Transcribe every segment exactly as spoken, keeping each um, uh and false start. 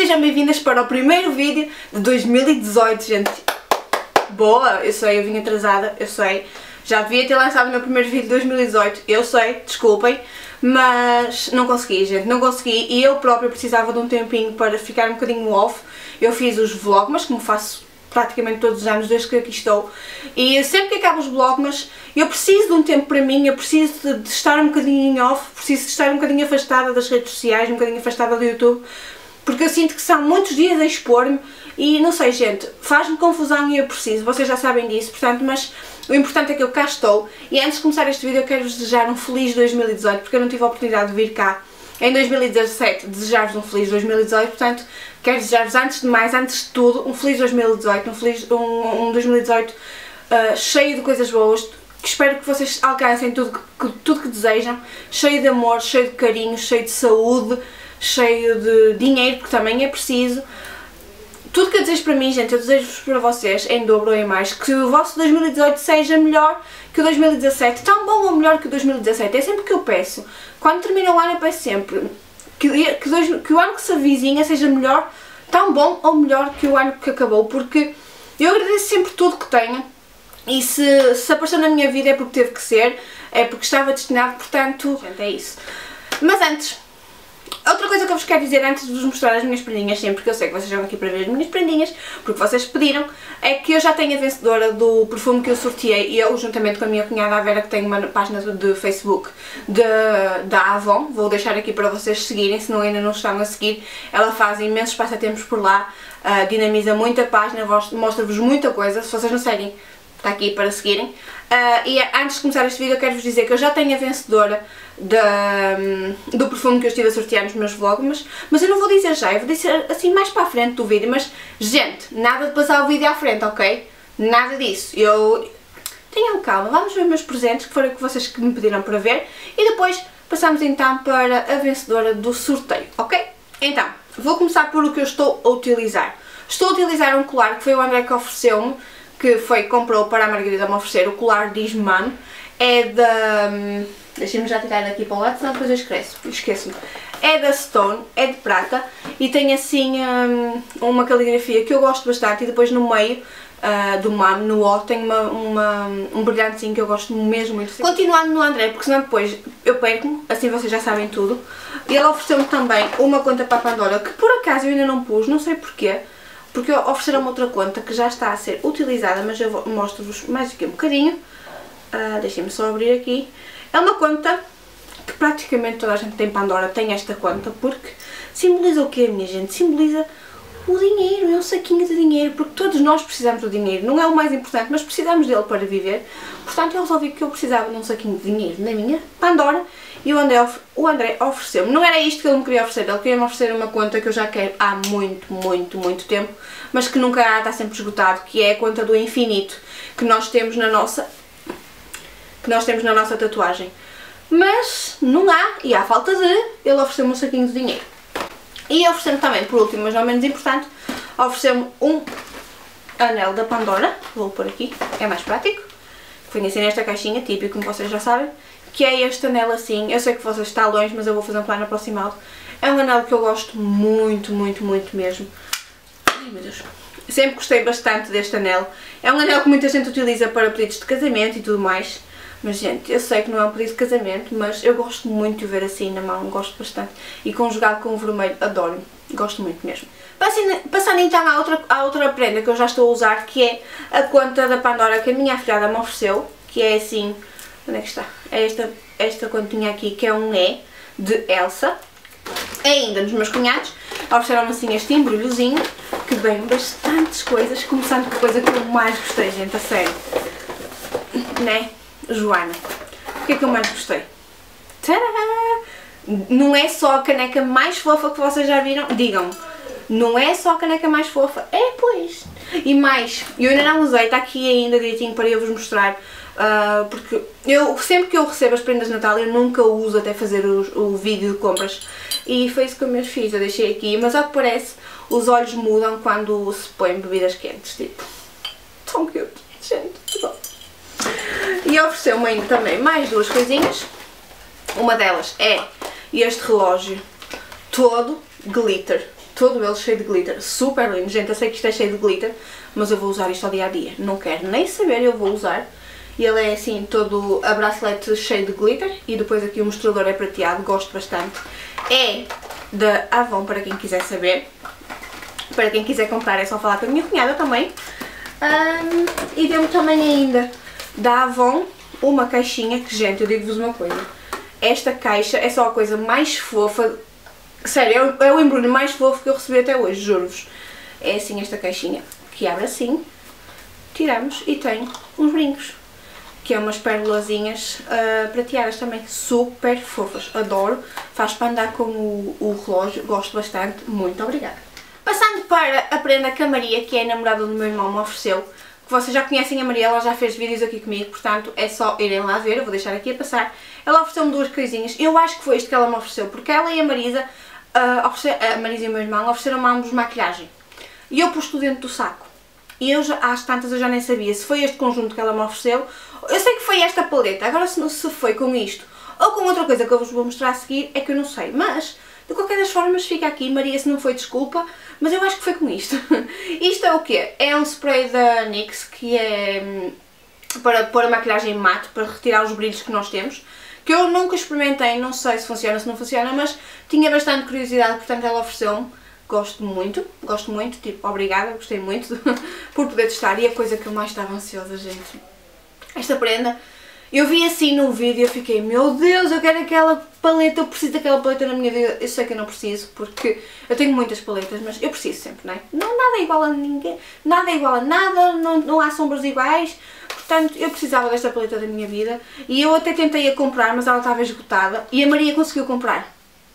Sejam bem-vindas para o primeiro vídeo de dois mil e dezoito, gente. Boa, eu sei, eu vim atrasada, eu sei. Já devia ter lançado o meu primeiro vídeo de dois mil e dezoito, eu sei, desculpem. Mas não consegui, gente, não consegui. E eu própria precisava de um tempinho para ficar um bocadinho off. Eu fiz os vlogmas, como faço praticamente todos os anos desde que aqui estou, e sempre que acabo os vlogmas eu preciso de um tempo para mim, eu preciso de, de estar um bocadinho em off, preciso de estar um bocadinho afastada das redes sociais, um bocadinho afastada do YouTube, porque eu sinto que são muitos dias a expor-me e não sei, gente, faz-me confusão e eu preciso, vocês já sabem disso, portanto, mas o importante é que eu cá estou. E antes de começar este vídeo eu quero-vos desejar um feliz dois mil e dezoito, porque eu não tive a oportunidade de vir cá em dois mil e dezassete, desejar-vos um feliz dois mil e dezoito, portanto, quero desejar-vos antes de mais, antes de tudo, um feliz dois mil e dezoito, um, feliz, um, um dois mil e dezoito uh, cheio de coisas boas, que espero que vocês alcancem tudo que, tudo que desejam, cheio de amor, cheio de carinho, cheio de saúde, cheio de dinheiro, porque também é preciso. Tudo que eu desejo para mim, gente, eu desejo-vos para vocês, em dobro ou em mais, que o vosso dois mil e dezoito seja melhor que o dois mil e dezassete, tão bom ou melhor que o dois mil e dezassete, é sempre o que eu peço. Quando termina o ano eu peço sempre que, que, dois, que o ano que se avizinha seja melhor, tão bom ou melhor que o ano que acabou, porque eu agradeço sempre tudo que tenho e se, se apareceu na minha vida é porque teve que ser, é porque estava destinado, portanto, gente, é isso. Mas antes... Outra coisa que eu vos quero dizer antes de vos mostrar as minhas prendinhas, sempre que eu sei que vocês jogam aqui para ver as minhas prendinhas, porque vocês pediram, é que eu já tenho a vencedora do perfume que eu sorteei, e eu, juntamente com a minha cunhada a Vera, que tem uma página de Facebook de, da Avon, vou deixar aqui para vocês seguirem, se não ainda não estão a seguir. Ela faz imensos passatempos por lá, uh, dinamiza muita página, mostra-vos muita coisa. Se vocês não seguem, está aqui para seguirem. Uh, e antes de começar este vídeo eu quero-vos dizer que eu já tenho a vencedora da, do perfume que eu estive a sortear nos meus vlogs, mas, mas eu não vou dizer já, eu vou dizer assim mais para a frente do vídeo. Mas, gente, nada de passar o vídeo à frente, ok? Nada disso. Eu... Tenham calma, vamos ver meus presentes, que foram que vocês que me pediram para ver, e depois passamos então para a vencedora do sorteio, ok? Então, vou começar por o que eu estou a utilizar. Estou a utilizar um colar que foi o André que ofereceu-me, que foi, comprou para a Margarida me oferecer, o colar Disman, é da... Deixem-me já tirar daqui para o lado, senão depois eu esqueço, esqueço-me. É da Stone, é de prata, e tem assim um, uma caligrafia que eu gosto bastante, e depois no meio uh, do mamo, no O, tem uma, uma, um brilhantezinho que eu gosto mesmo muito. Continuando no André, porque senão depois eu perco-me, assim vocês já sabem tudo. E ele ofereceu-me também uma conta para a Pandora, que por acaso eu ainda não pus, não sei porquê. Porque ofereceram-me outra conta que já está a ser utilizada, mas eu mostro-vos mais aqui um bocadinho. Uh, Deixem-me só abrir aqui. É uma conta que praticamente toda a gente tem Pandora, tem esta conta, porque simboliza o quê, minha gente? Simboliza o dinheiro, é um saquinho de dinheiro, porque todos nós precisamos do dinheiro. Não é o mais importante, mas precisamos dele para viver. Portanto, eu resolvi que eu precisava de um saquinho de dinheiro na minha Pandora, e o André, o André ofereceu-me. Não era isto que ele me queria oferecer, ele queria-me oferecer uma conta que eu já quero há muito, muito, muito tempo, mas que nunca há, está sempre esgotado, que é a conta do infinito, que nós temos na nossa, que nós temos na nossa tatuagem. Mas não há, e há falta de, ele ofereceu-me um saquinho de dinheiro. E ofereceu-me também, por último, mas não menos importante, ofereceu-me um anel da Pandora, vou pôr aqui, é mais prático, que vem assim nesta caixinha, típico, como vocês já sabem, que é este anel assim. Eu sei que vocês estão longe, mas eu vou fazer um plano aproximado. É um anel que eu gosto muito, muito, muito mesmo. Ai meu Deus. Sempre gostei bastante deste anel. É um anel que muita gente utiliza para pedidos de casamento e tudo mais. Mas gente, eu sei que não é um pedido de casamento, mas eu gosto muito de ver assim na mão, gosto bastante. E conjugado com o vermelho, adoro, gosto muito mesmo. Passando então à outra, à outra prenda que eu já estou a usar, que é a conta da Pandora que a minha afilhada me ofereceu, que é assim... Onde é que está? É esta, esta continha aqui, que é um E de Elsa. Ainda nos meus cunhados ofereceram-me assim este embrulhozinho, que vem bastantes coisas, começando com a coisa que eu mais gostei, gente, a sério. Né, Joana? O que é que eu mais gostei? Tadá! Não é só a caneca mais fofa que vocês já viram? Digam-me. Não é só a caneca mais fofa? É, pois. E mais, eu ainda não usei, está aqui ainda direitinho para eu vos mostrar. Uh, porque eu, sempre que eu recebo as prendas de Natal, eu nunca uso até fazer o, o vídeo de compras. E foi isso que eu mesmo fiz, eu deixei aqui. Mas ao que parece, os olhos mudam quando se põem bebidas quentes. Tipo, tão cute, gente, que bom. E ofereceu-me ainda também mais duas coisinhas. Uma delas é este relógio todo glitter. todo ele cheio de glitter, super lindo. Gente, eu sei que isto é cheio de glitter, mas eu vou usar isto ao dia a dia. Não quero nem saber, eu vou usar. E ele é assim, todo a bracelete cheio de glitter. E depois aqui o mostrador é prateado, gosto bastante. É da Avon, para quem quiser saber. Para quem quiser comprar é só falar com a minha cunhada também. Um, e deu-me também ainda da Avon uma caixinha que, gente, eu digo-vos uma coisa. Esta caixa é só a coisa mais fofa. Sério, é o embrulho mais fofo que eu recebi até hoje, juro-vos. É assim esta caixinha, que abre assim, tiramos e tem uns brincos, que é umas pérolazinhas uh, prateadas também, super fofas, adoro, faz para andar com o, o relógio, gosto bastante, muito obrigada. Passando para a prenda que a Maria, que é a namorada do meu irmão, me ofereceu, que vocês já conhecem a Maria, ela já fez vídeos aqui comigo, portanto é só irem lá ver, eu vou deixar aqui a passar. Ela ofereceu-me duas coisinhas, eu acho que foi isto que ela me ofereceu, porque ela e a Marisa, uh, oferecer, a Marisa e o meu irmão, ofereceram-me ambos maquilhagem. E eu pus tudo dentro do saco. E eu, já, às tantas, eu já nem sabia se foi este conjunto que ela me ofereceu. Eu sei que foi esta paleta, agora se, se foi com isto ou com outra coisa que eu vos vou mostrar a seguir, é que eu não sei. Mas, de qualquer das formas, fica aqui. Maria, se não foi, desculpa, mas eu acho que foi com isto. Isto é o quê? É um spray da NYX, que é hum, para pôr a maquilhagem mate, para retirar os brilhos que nós temos. Que eu nunca experimentei, não sei se funciona ou se não funciona, mas tinha bastante curiosidade, portanto ela ofereceu-me. Gosto muito, gosto muito, tipo, obrigada, gostei muito por poder testar. E a coisa que eu mais estava ansiosa, gente, esta prenda, eu vi assim no vídeo e eu fiquei, meu Deus, eu quero aquela paleta, eu preciso daquela paleta na minha vida. Eu sei que eu não preciso, porque eu tenho muitas paletas, mas eu preciso sempre, não é? Não, nada é igual a ninguém, nada é igual a nada, não, não há sombras iguais. Portanto, eu precisava desta paleta da minha vida e eu até tentei a comprar, mas ela estava esgotada e a Maria conseguiu comprar.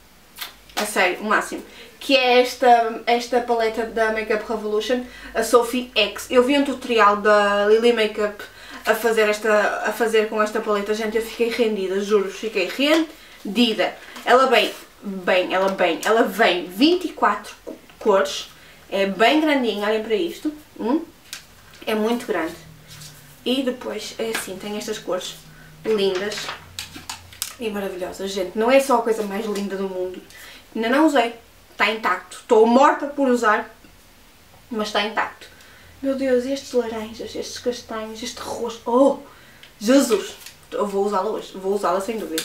A sério, o máximo. Que é esta, esta paleta da Makeup Revolution, a Sophie X. Eu vi um tutorial da Lily Makeup a fazer, esta, a fazer com esta paleta, gente, eu fiquei rendida, juro, fiquei rendida. Ela vem, bem, ela vem, ela vem vinte e quatro cores, é bem grandinha, olhem para isto, hum? É muito grande. E depois é assim, tem estas cores lindas e maravilhosas, gente, não é só a coisa mais linda do mundo, ainda não usei. Está intacto. Estou morta por usar, mas está intacto. Meu Deus, estes laranjas, estes castanhos, este rosto. Oh, Jesus! Eu vou usá-la hoje. Vou usá-la sem dúvida.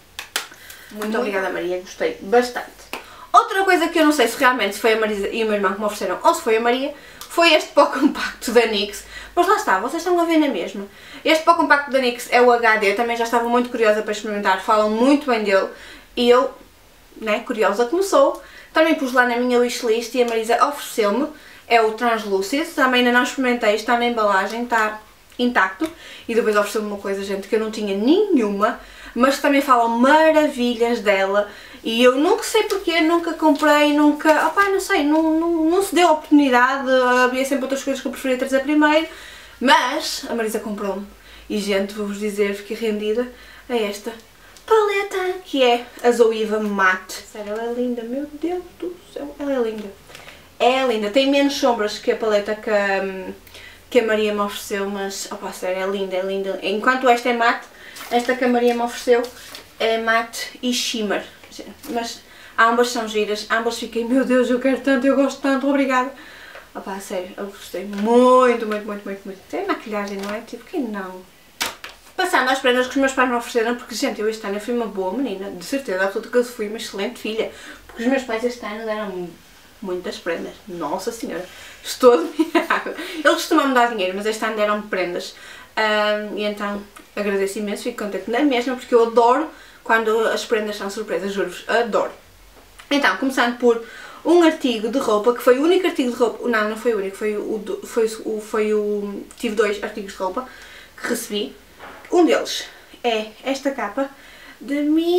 Muito, Muito obrigada, Maria. Gostei bastante. Outra coisa que eu não sei se realmente foi a Marisa e o meu irmão que me ofereceram ou se foi a Maria, foi este pó compacto da NYX. Mas lá está, vocês estão a ver na mesma. Este pó compacto da NYX é o H D. Também já estava muito curiosa para experimentar. Falam muito bem dele. E eu, né, curiosa como sou, também pus lá na minha wishlist e a Marisa ofereceu-me, é o Translucid, também ainda não experimentei, está na embalagem, está intacto. E depois ofereceu-me uma coisa, gente, que eu não tinha nenhuma, mas que também falam maravilhas dela. E eu nunca sei porquê, nunca comprei, nunca, opá, não sei, não, não, não se deu a oportunidade, havia sempre outras coisas que eu preferia trazer primeiro. Mas a Marisa comprou-me. E, gente, vou-vos dizer, fiquei rendida a esta paleta, que é a Zoeva Matte. Sério, ela é linda, meu Deus do céu, ela é linda. É linda, tem menos sombras que a paleta que a, que a Maria me ofereceu, mas, opa, sério, é linda, é linda. Enquanto esta é matte, esta que a Maria me ofereceu é matte e shimmer. Mas ambas são giras, ambas fiquei, meu Deus, eu quero tanto, eu gosto tanto, obrigada. Opa, sério, eu gostei muito, muito, muito, muito, muito. Tem maquilhagem, não é? Tipo, quem não? Passando às prendas que os meus pais me ofereceram, porque, gente, eu este ano fui uma boa menina, de certeza absoluta que eu fui uma excelente filha, porque os meus pais este ano deram muitas prendas, nossa senhora, estou admirada. Eles costumam me dar dinheiro, mas este ano deram-me prendas, um, e então agradeço imenso, fico contente na mesma, porque eu adoro quando as prendas são surpresas, juro-vos, adoro. Então, começando por um artigo de roupa, que foi o único artigo de roupa, não, não foi o único, foi o, foi o, foi o tive dois artigos de roupa que recebi. Um deles é esta capa de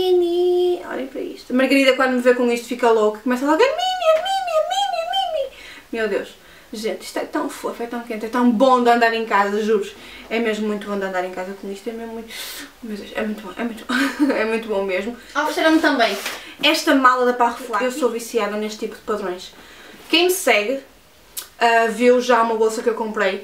Mini, olhem para isto. A Margarida, quando me vê com isto, fica louca, começa logo a Mini, a Mini, a Mini, a Mini. Meu Deus, gente, isto é tão fofo, é tão quente, é tão bom de andar em casa, juro. É mesmo muito bom de andar em casa com isto, é mesmo muito, meu Deus, é muito bom, é muito bom, é muito bom mesmo. Ofereceram-me também esta mala da Parfum. Eu sou viciada neste tipo de padrões. Quem me segue uh, viu já uma bolsa que eu comprei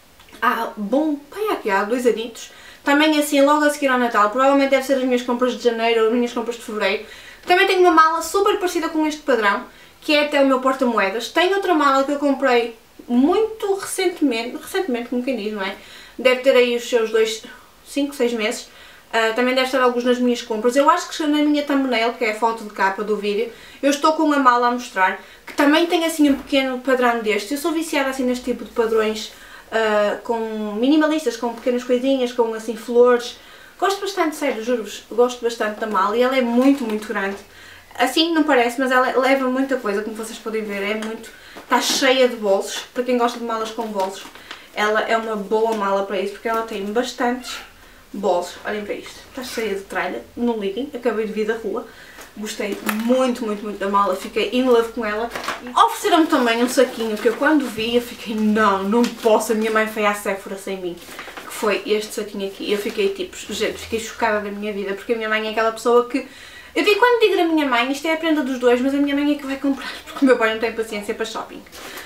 há, bom, bem aqui, há dois anitos. Também assim, logo a seguir ao Natal, provavelmente deve ser as minhas compras de janeiro ou as minhas compras de fevereiro. Também tenho uma mala super parecida com este padrão, que é até o meu porta-moedas. Tenho outra mala que eu comprei muito recentemente, recentemente como quem diz, não é? Deve ter aí os seus dois, cinco, seis meses. Uh, também deve estar alguns nas minhas compras. Eu acho que na minha thumbnail, que é a foto de capa do vídeo, eu estou com uma mala a mostrar, que também tem assim um pequeno padrão deste. Eu sou viciada assim neste tipo de padrões, uh, com minimalistas, com pequenas coisinhas, com assim flores. Gosto bastante, sério, juro-vos, gosto bastante da mala e ela é muito, muito grande. Assim não parece, mas ela leva muita coisa, como vocês podem ver, é muito... Está cheia de bolsos, para quem gosta de malas com bolsos, ela é uma boa mala para isso, porque ela tem bastantes bolsos. Olhem para isto, está cheia de tralha, não liguem, acabei de vir da rua, gostei muito, muito, muito da mala, fiquei in love com ela. Ofereceram-me também um saquinho que eu quando vi, eu fiquei, não, não posso, a minha mãe foi à Sephora sem mim. Que foi este saquinho aqui, eu fiquei tipo, gente, fiquei chocada da minha vida, porque a minha mãe é aquela pessoa que... Eu digo, quando digo da minha mãe, isto é a prenda dos dois, mas a minha mãe é que vai comprar, porque o meu pai não tem paciência para shopping.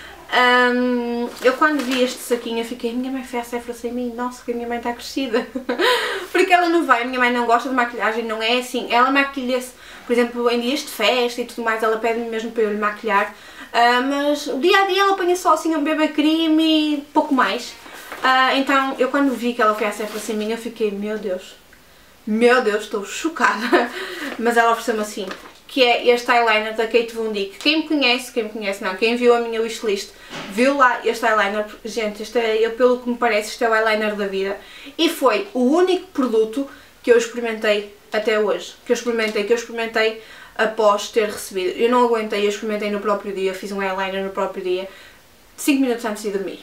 Um, eu quando vi este saquinho eu fiquei, minha mãe foi à Sephora sem mim, nossa, que a minha mãe está crescida. Porque ela não vai, a minha mãe não gosta de maquilhagem, não é assim, ela maquilha-se, por exemplo, em dias de festa e tudo mais, ela pede-me mesmo para eu lhe maquilhar, uh, mas o dia a dia ela apanha só assim um B B cream e pouco mais. Uh, então eu quando vi que ela foi à Sephora sem mim eu fiquei, meu Deus, meu Deus, estou chocada. Mas ela ofereceu-me assim, que é este eyeliner da Kate Von D. Quem me conhece, quem me conhece não, quem viu a minha wishlist, viu lá este eyeliner. Gente, este é, eu, pelo que me parece, este é o eyeliner da vida. E foi o único produto que eu experimentei até hoje. Que eu experimentei, que eu experimentei após ter recebido. Eu não aguentei, eu experimentei no próprio dia, fiz um eyeliner no próprio dia, cinco minutos antes de dormir.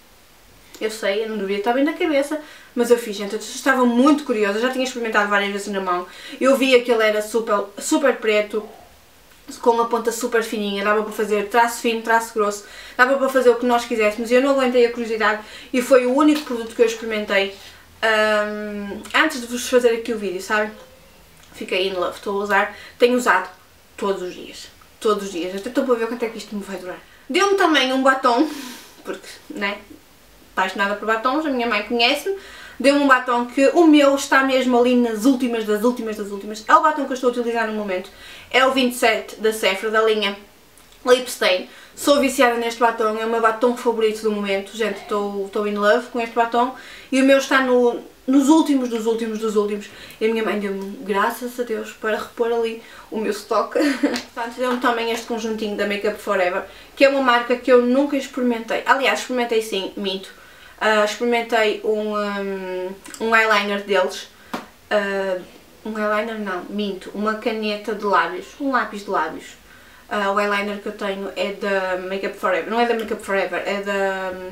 Eu sei, eu não devia estar bem na cabeça, mas eu fiz, gente, eu estava muito curiosa, já tinha experimentado várias vezes na mão. Eu via que ele era super, super preto, com uma ponta super fininha, dava para fazer traço fino, traço grosso, dava para fazer o que nós quiséssemos. Eu não aguentei a curiosidade e foi o único produto que eu experimentei um, antes de vos fazer aqui o vídeo, sabe? Fiquei in love, estou a usar, tenho usado todos os dias, todos os dias, até estou para ver quanto é que isto me vai durar. Deu-me também um batom, porque, né? Apaixonada por batons, a minha mãe conhece-me, deu-me um batom que o meu está mesmo ali nas últimas das últimas das últimas. É o batom que eu estou a utilizar no momento, é o vinte e sete da Sephora, da linha Lip Stain. Sou viciada neste batom, é o meu batom favorito do momento, gente, estou, estou in love com este batom. E o meu está no, nos últimos dos últimos dos últimos. E a minha mãe deu-me, graças a Deus, para repor ali o meu estoque. Portanto, deu-me também este conjuntinho da Make Up For Ever, que é uma marca que eu nunca experimentei. Aliás, experimentei sim, minto. Uh, experimentei um, um, um eyeliner deles, uh, um eyeliner não, minto, uma caneta de lábios, um lápis de lábios. Uh, o eyeliner que eu tenho é da Make Up For Ever, não é da Make Up For Ever, é da... Um,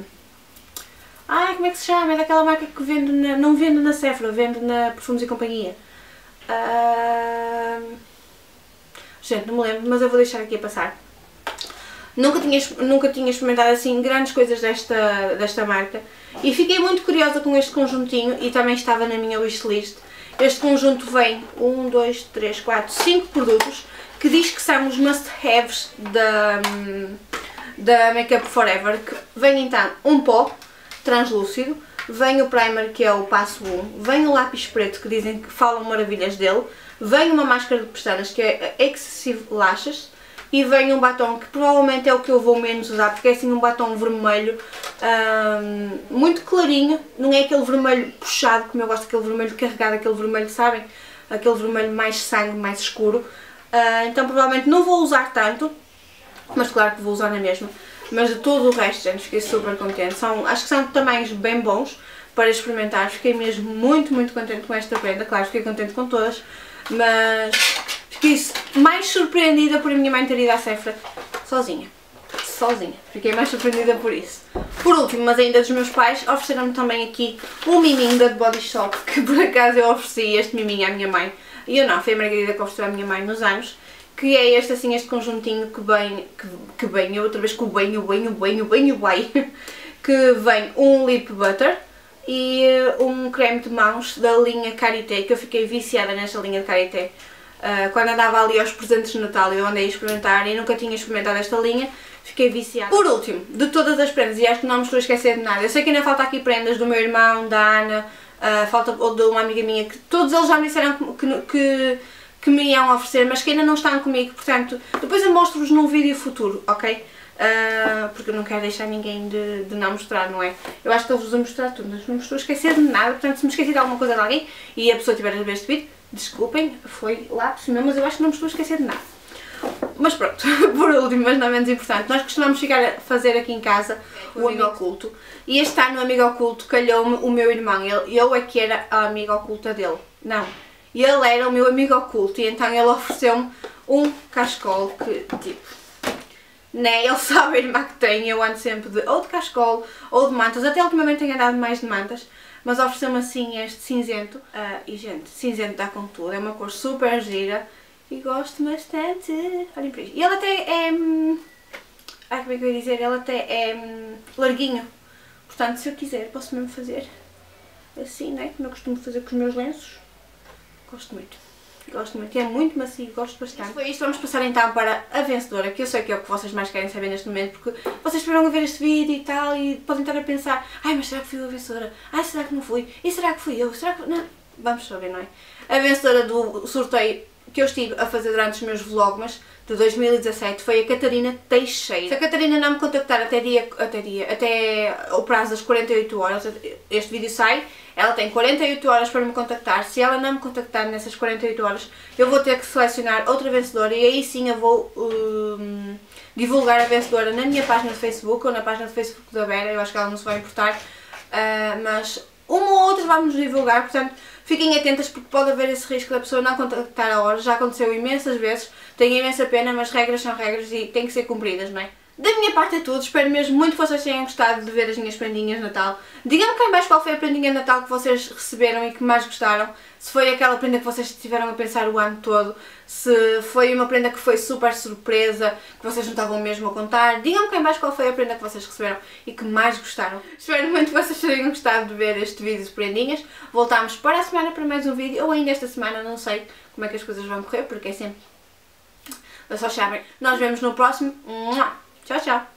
ai, como é que se chama? É daquela marca que vende na, não vende na Sephora, vende na Perfumes e Companhia. Uh, gente, não me lembro, mas eu vou deixar aqui a passar. Nunca tinha, nunca tinha experimentado assim grandes coisas desta, desta marca e fiquei muito curiosa com este conjuntinho e também estava na minha wishlist. Este conjunto vem um, dois, três, quatro, cinco produtos que diz que são os must-haves da, da Make Up For Ever. Que vem então um pó translúcido, vem o primer que é o passo um, vem o lápis preto que dizem que falam maravilhas dele, vem uma máscara de pestanas que é Excessive Lashes, e vem um batom que provavelmente é o que eu vou menos usar, porque é assim um batom vermelho, um, muito clarinho, não é aquele vermelho puxado, como eu gosto, aquele vermelho carregado, aquele vermelho, sabem? Aquele vermelho mais sangue, mais escuro. Uh, então provavelmente não vou usar tanto, mas claro que vou usar na mesma. Mas de todo o resto, gente, fiquei super contente. São, acho que são tamanhos bem bons para experimentar, fiquei mesmo muito, muito contente com esta prenda. Claro, fiquei contente com todas, mas... fiquei mais surpreendida por a minha mãe ter ido à Sephora sozinha. Sozinha. Fiquei mais surpreendida por isso. Por último, mas ainda dos meus pais, ofereceram-me também aqui um miminho da The Body Shop, que por acaso eu ofereci este miminho à minha mãe. E eu não, foi a Margarida que ofereceu à minha mãe nos anos. Que é este assim, este conjuntinho que vem, que, que vem, eu outra vez com o bem, o bem, o bem, o bem, o bem. Que vem um lip butter e um creme de mãos da linha Karité, que eu fiquei viciada nesta linha de Karité. Uh, quando andava ali aos presentes de Natal eu andei a experimentar e nunca tinha experimentado esta linha, fiquei viciada. Por último, de todas as prendas, e acho que não me estou a esquecer de nada, eu sei que ainda falta aqui prendas do meu irmão, da Ana, uh, falta de uma amiga minha, que todos eles já me disseram que, que, que me iam oferecer, mas que ainda não estão comigo, portanto, depois eu mostro-vos num vídeo futuro, ok? Uh, porque eu não quero deixar ninguém de, de não mostrar, não é? Eu acho que eu vos vou mostrar tudo, mas não me estou a esquecer de nada, portanto, se me esqueci de alguma coisa de alguém e a pessoa estiver a ver este vídeo, desculpem, foi lá por cima, mas eu acho que não me estou a esquecer de nada. Mas pronto, por último, mas não menos importante, nós costumamos ficar a fazer aqui em casa o amigo oculto. E este ano o amigo oculto calhou-me o meu irmão, ele, eu é que era a amiga oculta dele. Não, ele era o meu amigo oculto e então ele ofereceu-me um cachecol que, tipo, né, ele sabe a irmã que tem, eu ando sempre de ou de cachecol ou de mantas, até ultimamente tenho andado mais de mantas, mas ofereceu-me assim este cinzento, uh, e gente, cinzento dá com tudo, é uma cor super gira. E gosto bastante. Olhem para isto. E ele até é... Hum, ai, como é que eu ia dizer? Ele até é hum, larguinho. Portanto, se eu quiser, posso mesmo fazer assim, né? Como eu costumo fazer com os meus lenços. Gosto muito. Gosto muito. E é muito macio. Gosto bastante. Foi isto. Vamos passar então para a vencedora, que eu sei que é o que vocês mais querem saber neste momento, porque vocês esperam a ver este vídeo e tal, e podem estar a pensar: ai, mas será que fui eu a vencedora? Ai, será que não fui? E será que fui eu? Será que... Não. Vamos saber, não é? A vencedora do sorteio que eu estive a fazer durante os meus vlogmas de dois mil e dezassete foi a Catarina Teixeira. Se a Catarina não me contactar até dia, até dia, até o prazo das quarenta e oito horas, este vídeo sai, ela tem quarenta e oito horas para me contactar. Se ela não me contactar nessas quarenta e oito horas, eu vou ter que selecionar outra vencedora e aí sim eu vou um, divulgar a vencedora na minha página de Facebook ou na página de Facebook da Vera, eu acho que ela não se vai importar, uh, mas uma ou outra vamos divulgar, portanto fiquem atentas porque pode haver esse risco da pessoa não contactar a hora, já aconteceu imensas vezes, tenho imensa pena, mas regras são regras e têm que ser cumpridas, não é? Da minha parte é tudo, espero mesmo muito que vocês tenham gostado de ver as minhas prendinhas de Natal. Digam-me cá em baixo qual foi a prendinha de Natal que vocês receberam e que mais gostaram. Se foi aquela prenda que vocês estiveram a pensar o ano todo, se foi uma prenda que foi super surpresa, que vocês não estavam mesmo a contar. Digam-me cá em baixo qual foi a prenda que vocês receberam e que mais gostaram. Espero muito que vocês tenham gostado de ver este vídeo de prendinhas. Voltamos para a semana para mais um vídeo, ou ainda esta semana, não sei como é que as coisas vão correr, porque é sempre... Vocês só sabem. Nós vemos no próximo. Tchau, tchau!